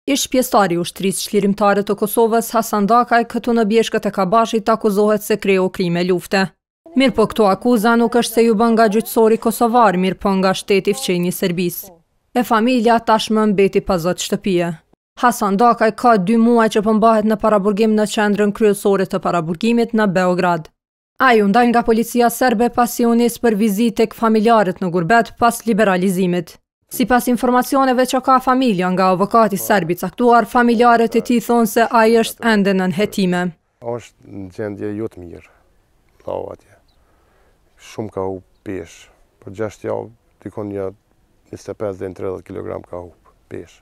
Ish pjesëtari i ushtrisë çlirimtare të Kosovës, Hasan Dakaj, këtu në Bjeshkët e Kabashit akuzohet se kreu krime lufte. Mirë po këto akuza nuk është se ju bën nga gjyqësori kosovar, mirë po nga shteti fqenjë i Serbisë. E familja tashmë mbeti pa zot shtëpie. Hasan Dakaj ka 2 muaj që mbahet në paraburgim në qendrën kryesore të paraburgimit në Beograd. Ai u ndal nga policia serbe pasi u nis për vizitë tek familjarët në gurbet pas liberalizimit. Sipas informacioneve që ka familja nga avokati serb i caktuar, familjarët e tij thonë se ai është ende nën hetime. Është në gjendje jo të mirë, lau atje. Shumë ka hup peshë, për 6 javë dikon një 25 dhe 30 kg ka hup peshë.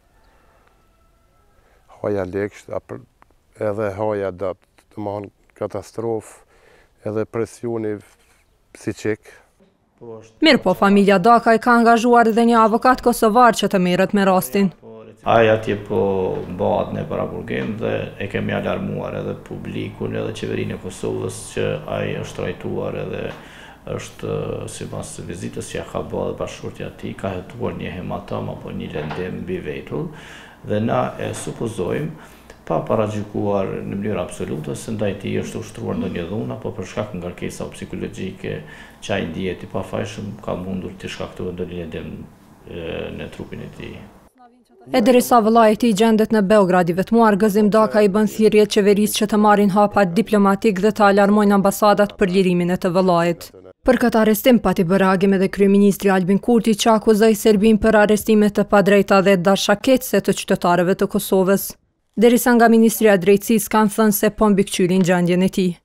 Haja leksh, edhe haja dapt, të mahon katastrofë, edhe presioni psiqik. Mirë po, familja Dakaj ka angazhuar edhe një avokat kosovar që të merret me rastin. Ai atje po mbahet në paraburgim dhe e kemi alarmuar edhe publikun edhe qeverinë e Kosovës që ai është trajtuar edhe është sipas vizitës që ka bërë bashkëshortja e tij, ka hetuar një hematom apo një lëndëm mbi vetull dhe na e supozojmë pa paragjykuar në mënyrë absolute se ndaj tij është ushtruar ndonjë dhunë apo për shkak ngarkesa psikologjike që ai ndihet i pafajshëm ka mundur të shkaktojë ndonjë lëndëm në trupin e tij. E derisa vëllai i tij gjendet në Beograd i vetmuar, Gëzim Dakaj i bën thirrje qeverisë që të marrin hapa diplomatik dhe të alarmojnë ambasadat për lirimin e të vëllait. Për këtë arrestim pati bërë reagim edhe kryeministri Albin Kurti që akuzoi Serbinë për arrestime të padrejta dhe dashakëtëse të qytetarëve të Kosovës. Derisa nga Ministria e Drejtësisë kanë thënë se po mbikëqyrin gjendjen e tij.